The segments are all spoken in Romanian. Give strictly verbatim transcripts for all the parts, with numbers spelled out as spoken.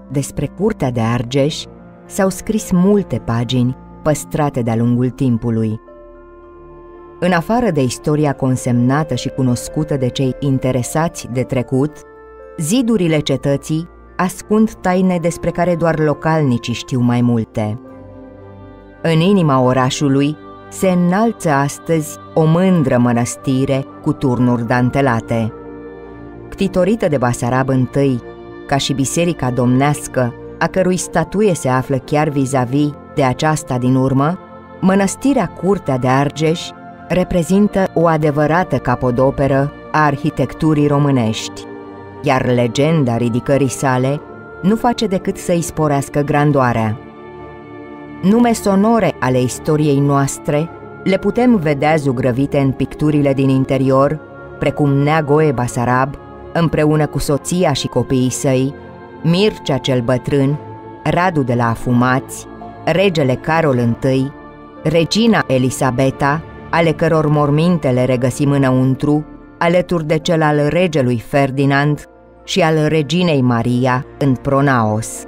despre curtea de Argeș s-au scris multe pagini păstrate de-a lungul timpului. În afară de istoria consemnată și cunoscută de cei interesați de trecut, zidurile cetății ascund taine despre care doar localnicii știu mai multe. În inima orașului se înalță astăzi o mândră mănăstire cu turnuri dantelate. Ctitorită de Basarab I, ca și biserica domnească, a cărui statuie se află chiar vis-a-vis de aceasta din urmă, mănăstirea Curtea de Argeș reprezintă o adevărată capodoperă a arhitecturii românești, iar legenda ridicării sale nu face decât să-i sporească grandoarea. Nume sonore ale istoriei noastre le putem vedea zugrăvite în picturile din interior, precum Neagoe Basarab, împreună cu soția și copiii săi, Mircea cel Bătrân, Radu de la Afumați, regele Carol I, regina Elisabeta, ale căror morminte le regăsim înăuntru, alături de cel al regelui Ferdinand și al reginei Maria în pronaos.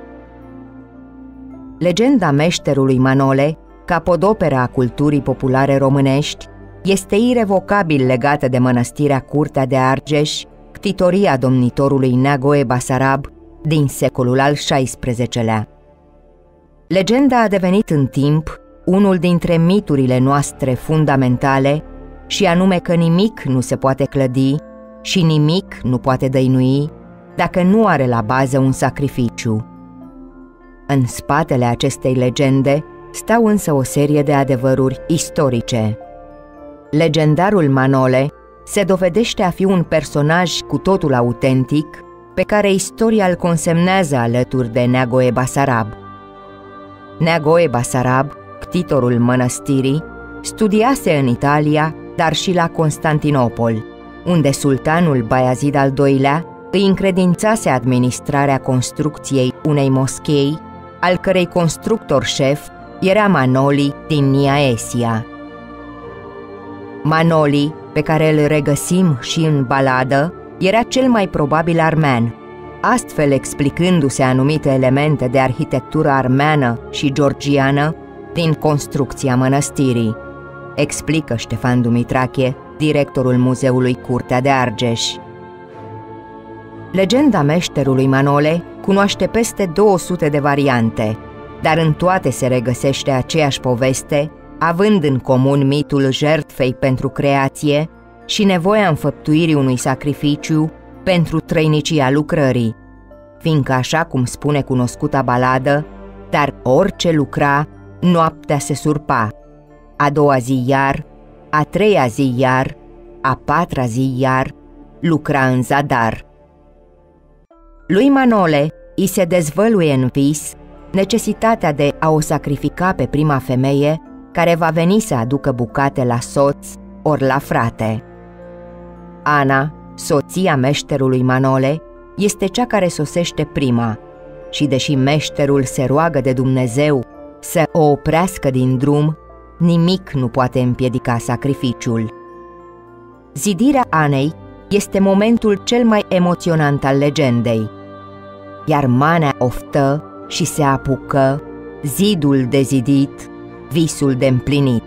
Legenda meșterului Manole, capodoperă a culturii populare românești, este irevocabil legată de mănăstirea Curtea de Argeș, ctitoria domnitorului Neagoe Basarab din secolul al șaisprezecelea. Legenda a devenit în timp unul dintre miturile noastre fundamentale, și anume că nimic nu se poate clădi și nimic nu poate dăinui dacă nu are la bază un sacrificiu. În spatele acestei legende stau însă o serie de adevăruri istorice. Legendarul Manole se dovedește a fi un personaj cu totul autentic, pe care istoria îl consemnează alături de Neagoe Basarab. Neagoe Basarab, ctitorul mănăstirii, studiase în Italia, dar și la Constantinopol, unde sultanul Baiazid al doilea îi încredințase administrarea construcției unei moschei, al cărei constructor șef era Manoli din Niaesia. Manoli, pe care îl regăsim și în baladă, era cel mai probabil armean, astfel explicându-se anumite elemente de arhitectură armeană și georgiană din construcția mănăstirii, explică Ștefan Dumitrache, directorul muzeului Curtea de Argeș. Legenda meșterului Manole cunoaște peste două sute de variante, dar în toate se regăsește aceeași poveste, având în comun mitul jertfei pentru creație și nevoia înfăptuirii unui sacrificiu pentru trăinicia lucrării, fiindcă, așa cum spune cunoscuta baladă, dar orice lucra, noaptea se surpa, a doua zi iar, a treia zi iar, a patra zi iar, lucra în zadar. Lui Manole îi se dezvăluie în vis necesitatea de a o sacrifica pe prima femeie care va veni să aducă bucate la soț ori la frate. Ana, soția meșterului Manole, este cea care sosește prima și, deși meșterul se roagă de Dumnezeu să o oprească din drum, nimic nu poate împiedica sacrificiul. Zidirea Anei este momentul cel mai emoționant al legendei, iar manea oftă și se apucă, zidul de zidit, visul de împlinit.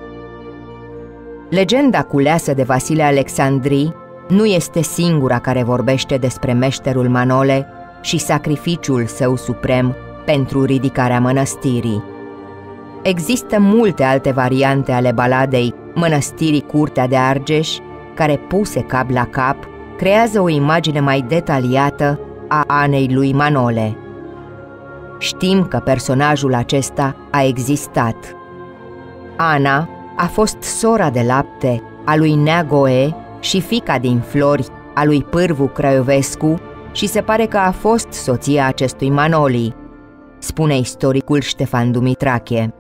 Legenda culeasă de Vasile Alexandrii nu este singura care vorbește despre meșterul Manole și sacrificiul său suprem pentru ridicarea mănăstirii. Există multe alte variante ale baladei Mănăstirii Curtea de Argeș, care, puse cap la cap, creează o imagine mai detaliată a Anei lui Manole. Știm că personajul acesta a existat. Ana a fost sora de lapte a lui Neagoe și fiica din Flori a lui Pârvu Craiovescu și se pare că a fost soția acestui Manoli, spune istoricul Ștefan Dumitrache.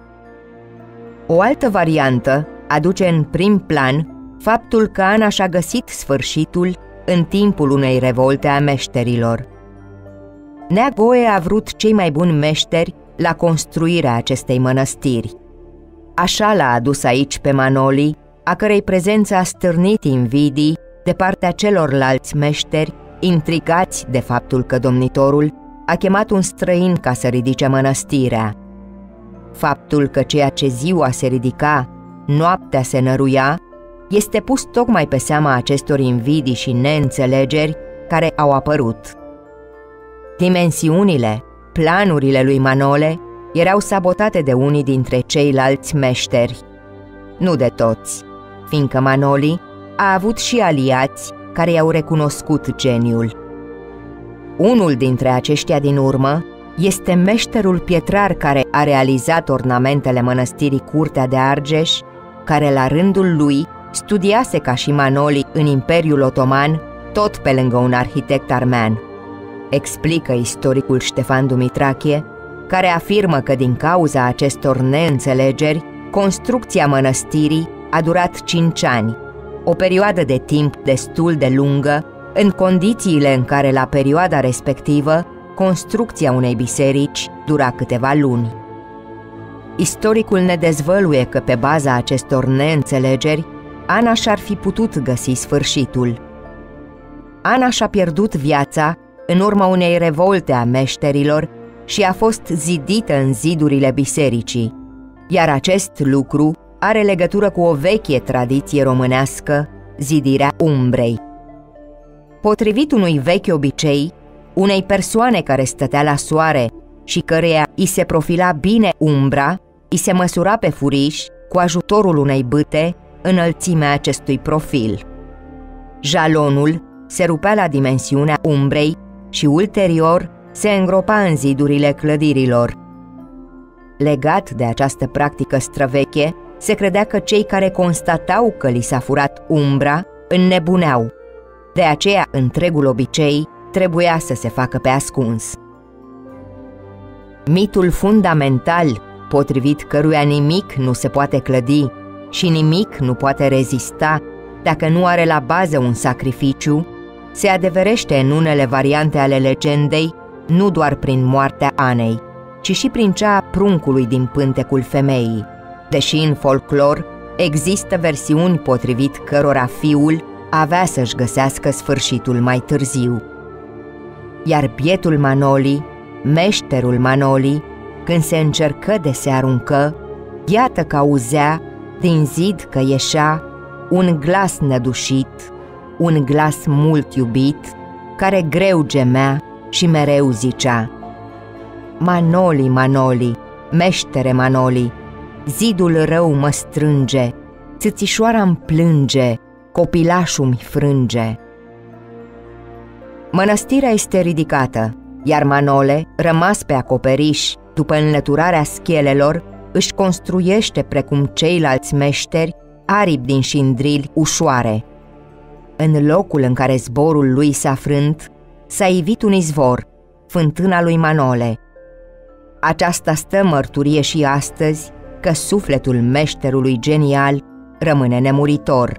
O altă variantă aduce în prim plan faptul că Ana și-a găsit sfârșitul în timpul unei revolte a meșterilor. Neagoe a vrut cei mai buni meșteri la construirea acestei mănăstiri. Așa l-a adus aici pe Manoli, a cărei prezență a stârnit invidii de partea celorlalți meșteri, intrigați de faptul că domnitorul a chemat un străin ca să ridice mănăstirea. Faptul că ceea ce ziua se ridica, noaptea se năruia, este pus tocmai pe seama acestor invidii și neînțelegeri care au apărut. Dimensiunile, planurile lui Manole erau sabotate de unii dintre ceilalți meșteri. Nu de toți, fiindcă Manoli a avut și aliați care i-au recunoscut geniul. Unul dintre aceștia din urmă este meșterul pietrar care a realizat ornamentele mănăstirii Curtea de Argeș, care la rândul lui studiase ca și Manoli în Imperiul Otoman, tot pe lângă un arhitect armean. Explică istoricul Ștefan Dumitrache, care afirmă că din cauza acestor neînțelegeri, construcția mănăstirii a durat cinci ani, o perioadă de timp destul de lungă, în condițiile în care la perioada respectivă construcția unei biserici dura câteva luni. Istoricul ne dezvăluie că pe baza acestor neînțelegeri, Ana și-ar fi putut găsi sfârșitul. Ana și-a pierdut viața în urma unei revolte a meșterilor și a fost zidită în zidurile bisericii, iar acest lucru are legătură cu o veche tradiție românească, zidirea umbrei. Potrivit unui vechi obicei, unei persoane care stătea la soare și căreia i se profila bine umbra, i se măsura pe furiș cu ajutorul unei bâte înălțimea acestui profil. Jalonul se rupea la dimensiunea umbrei și ulterior se îngropa în zidurile clădirilor. Legat de această practică străveche, se credea că cei care constatau că li s-a furat umbra înnebuneau. De aceea, întregul obicei trebuia să se facă pe ascuns. Mitul fundamental, potrivit căruia nimic nu se poate clădi și nimic nu poate rezista dacă nu are la bază un sacrificiu, se adeverește în unele variante ale legendei nu doar prin moartea Anei, ci și prin cea a pruncului din pântecul femeii, deși în folclor există versiuni potrivit cărora fiul avea să-și găsească sfârșitul mai târziu. Iar bietul Manoli, meșterul Manoli, când se încercă de se aruncă, iată că auzea din zid că ieșea un glas nădușit, un glas mult iubit, care greu gemea și mereu zicea: Manoli, Manoli, meștere Manoli, zidul rău mă strânge, țâțișoara-mi plânge, copilașul-mi frânge. Mănăstirea este ridicată, iar Manole, rămas pe acoperiș după înlăturarea schelelor, își construiește, precum ceilalți meșteri, aripi din șindrili ușoare. În locul în care zborul lui s-a frânt, s-a ivit un izvor, fântâna lui Manole. Aceasta stă mărturie și astăzi că sufletul meșterului genial rămâne nemuritor.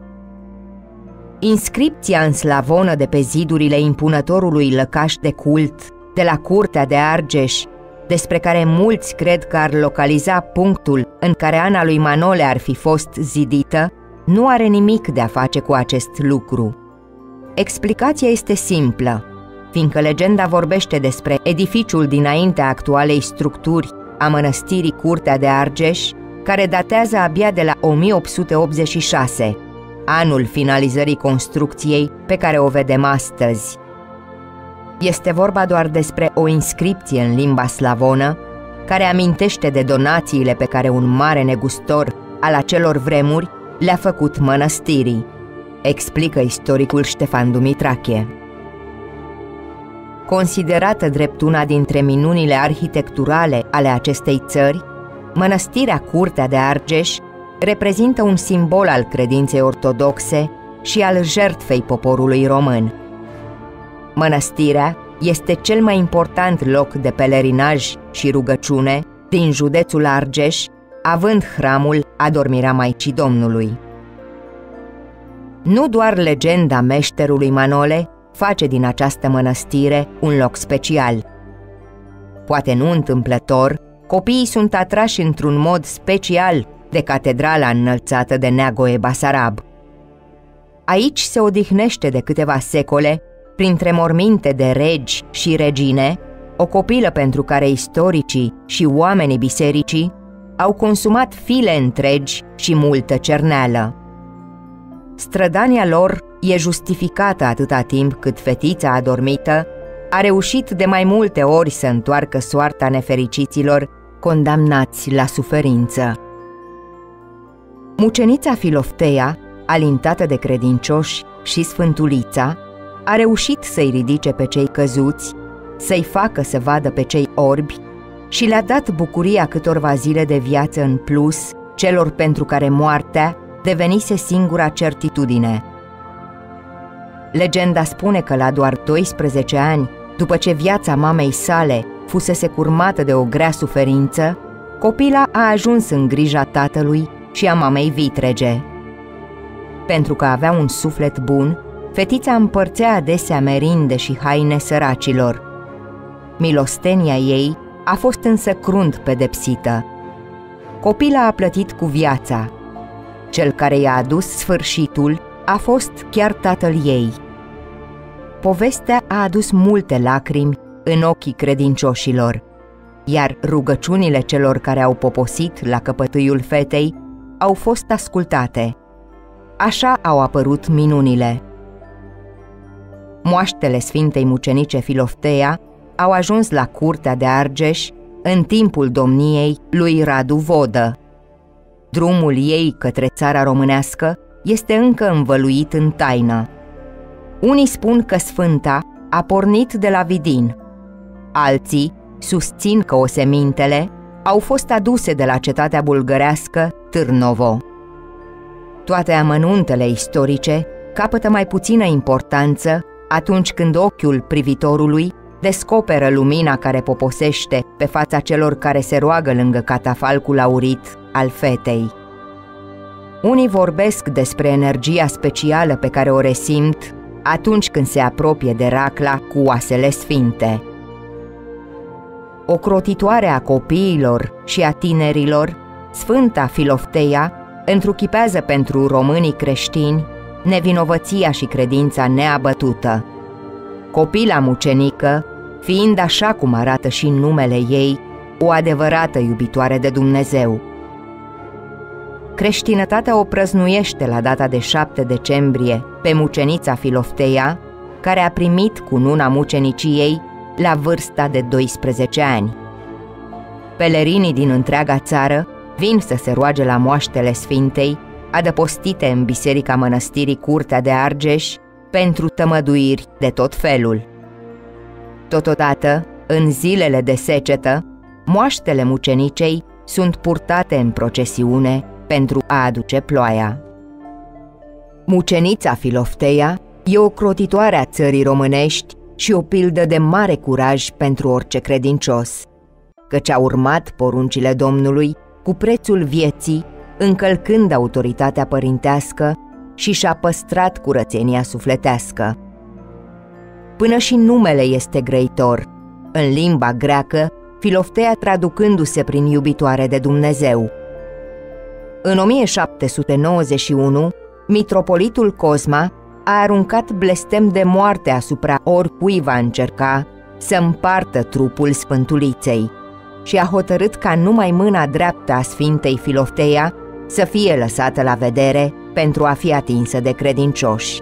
Inscripția în slavonă de pe zidurile impunătorului lăcaș de cult de la Curtea de Argeș, despre care mulți cred că ar localiza punctul în care Ana lui Manole ar fi fost zidită, nu are nimic de a face cu acest lucru. Explicația este simplă, fiindcă legenda vorbește despre edificiul dinaintea actualei structuri a mănăstirii Curtea de Argeș, care datează abia de la o mie opt sute optzeci și șase, anul finalizării construcției pe care o vedem astăzi. Este vorba doar despre o inscripție în limba slavonă, care amintește de donațiile pe care un mare negustor al acelor vremuri le-a făcut mănăstirii, explică istoricul Ștefan Dumitrache. Considerată drept una dintre minunile arhitecturale ale acestei țări, mănăstirea Curtea de Argeș reprezintă un simbol al credinței ortodoxe și al jertfei poporului român. Mănăstirea este cel mai important loc de pelerinaj și rugăciune din județul Argeș, având hramul Adormirea Maicii Domnului. Nu doar legenda meșterului Manole face din această mănăstire un loc special. Poate nu întâmplător, copiii sunt atrași într-un mod special de catedrala înălțată de Neagoe Basarab. Aici se odihnește de câteva secole, printre morminte de regi și regine, o copilă pentru care istoricii și oamenii bisericii au consumat file întregi și multă cerneală. Strădania lor e justificată atâta timp cât fetița adormită a reușit de mai multe ori să întoarcă soarta nefericiților condamnați la suferință. Mucenița Filofteia, alintată de credincioși, și Sfântulița, a reușit să-i ridice pe cei căzuți, să-i facă să vadă pe cei orbi și le-a dat bucuria câtorva zile de viață în plus celor pentru care moartea devenise singura certitudine. Legenda spune că la doar doisprezece ani, după ce viața mamei sale fusese curmată de o grea suferință, copila a ajuns în grija tatălui și a mamei vitrege. Pentru că avea un suflet bun, fetița împărțea adesea merinde și haine săracilor. Milostenia ei a fost însă crunt pedepsită. Copila a plătit cu viața. Cel care i-a adus sfârșitul a fost chiar tatăl ei. Povestea a adus multe lacrimi în ochii credincioșilor, iar rugăciunile celor care au poposit la căpătâiul fetei au fost ascultate. Așa au apărut minunile. Moaștele Sfintei Mucenice Filofteia au ajuns la curtea de Argeș în timpul domniei lui Radu Vodă. Drumul ei către țara românească este încă învăluit în taină. Unii spun că Sfânta a pornit de la Vidin. Alții susțin că osemintele au fost aduse de la cetatea bulgărească Târnovo. Toate amănuntele istorice capătă mai puțină importanță atunci când ochiul privitorului descoperă lumina care poposește pe fața celor care se roagă lângă catafalcul aurit al fetei. Unii vorbesc despre energia specială pe care o resimt atunci când se apropie de racla cu oasele sfinte. Ocrotitoare a copiilor și a tinerilor, Sfânta Filofteia întruchipează pentru românii creștini nevinovăția și credința neabătută. Copila mucenică, fiind așa cum arată și numele ei, o adevărată iubitoare de Dumnezeu. Creștinătatea o prăznuiește la data de șapte decembrie pe mucenița Filofteia, care a primit cununa muceniciei la vârsta de doisprezece ani. Pelerinii din întreaga țară vin să se roage la moaștele Sfintei, adăpostite în biserica mănăstirii Curtea de Argeș, pentru tămăduiri de tot felul. Totodată, în zilele de secetă, moaștele mucenicei sunt purtate în procesiune pentru a aduce ploaia. Mucenița Filofteia e o crotitoare a țării românești și o pildă de mare curaj pentru orice credincios, căci a urmat poruncile Domnului cu prețul vieții, încălcând autoritatea părintească și și-a păstrat curățenia sufletească. Până și numele este grăitor, în limba greacă, Filofteia traducându-se prin iubitoare de Dumnezeu. În o mie șapte sute nouăzeci și unu, mitropolitul Cosma a aruncat blestem de moarte asupra oricui va încerca să împartă trupul Sfântuliței și a hotărât ca numai mâna dreaptă a Sfintei Filofteia să fie lăsată la vedere pentru a fi atinsă de credincioși.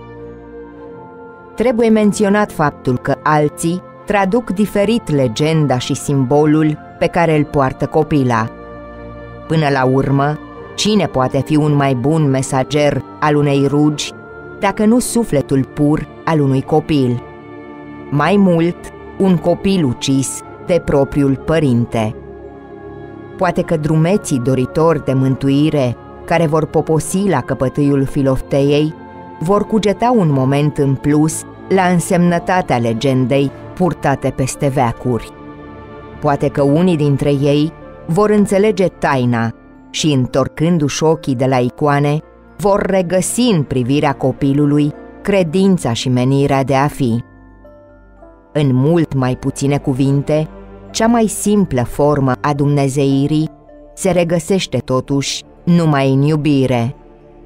Trebuie menționat faptul că alții traduc diferit legenda și simbolul pe care îl poartă copila. Până la urmă, cine poate fi un mai bun mesager al unei rugi dacă nu sufletul pur al unui copil? Mai mult, un copil ucis de propriul părinte. Poate că drumeții doritori de mântuire care vor poposi la căpătâiul Filofteiei vor cugeta un moment în plus la însemnătatea legendei purtate peste veacuri. Poate că unii dintre ei vor înțelege taina și, întorcându-și ochii de la icoane, vor regăsi în privirea copilului credința și menirea de a fi. În mult mai puține cuvinte, cea mai simplă formă a dumnezeirii se regăsește totuși numai în iubire.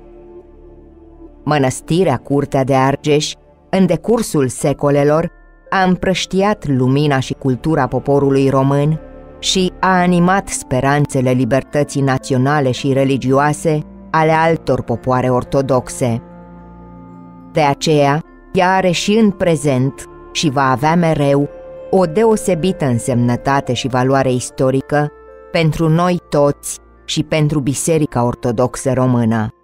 Mănăstirea Curtea de Argeș, în decursul secolelor, a împrăștiat lumina și cultura poporului român și a animat speranțele libertății naționale și religioase ale altor popoare ortodoxe. De aceea, ea are și în prezent și va avea mereu o deosebită însemnătate și valoare istorică pentru noi toți și pentru Biserica Ortodoxă Română.